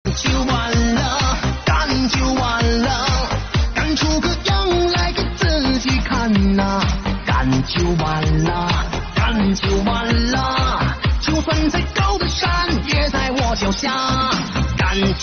就完了，干就完了，干出个样来给自己看呐、干就完了，干就完了，就算再高的山也在我脚下，干。